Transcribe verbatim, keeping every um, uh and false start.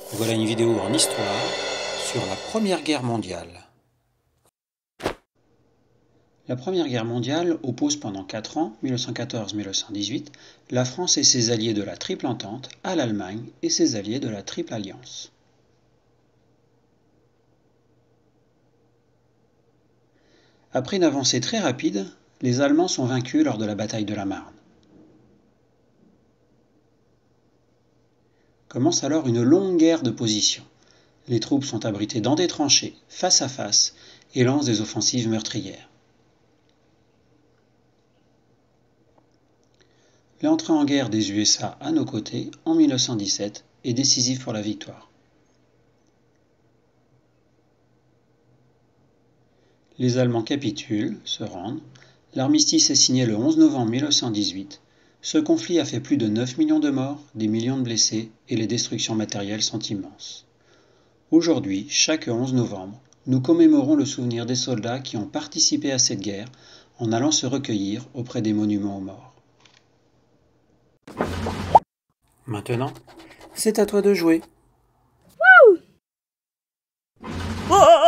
Voilà une vidéo en histoire sur la Première Guerre mondiale. La Première Guerre mondiale oppose pendant quatre ans, mille neuf cent quatorze à mille neuf cent dix-huit, la France et ses alliés de la Triple Entente à l'Allemagne et ses alliés de la Triple Alliance. Après une avancée très rapide, les Allemands sont vaincus lors de la bataille de la Marne. Commence alors une longue guerre de position. Les troupes sont abritées dans des tranchées, face à face, et lancent des offensives meurtrières. L'entrée en guerre des U S A à nos côtés, en mille neuf cent dix-sept, est décisive pour la victoire. Les Allemands capitulent, se rendent. L'armistice est signé le onze novembre mille neuf cent dix-huit. Ce conflit a fait plus de neuf millions de morts, des millions de blessés, et les destructions matérielles sont immenses. Aujourd'hui, chaque onze novembre, nous commémorons le souvenir des soldats qui ont participé à cette guerre en allant se recueillir auprès des monuments aux morts. Maintenant, c'est à toi de jouer. Wouh!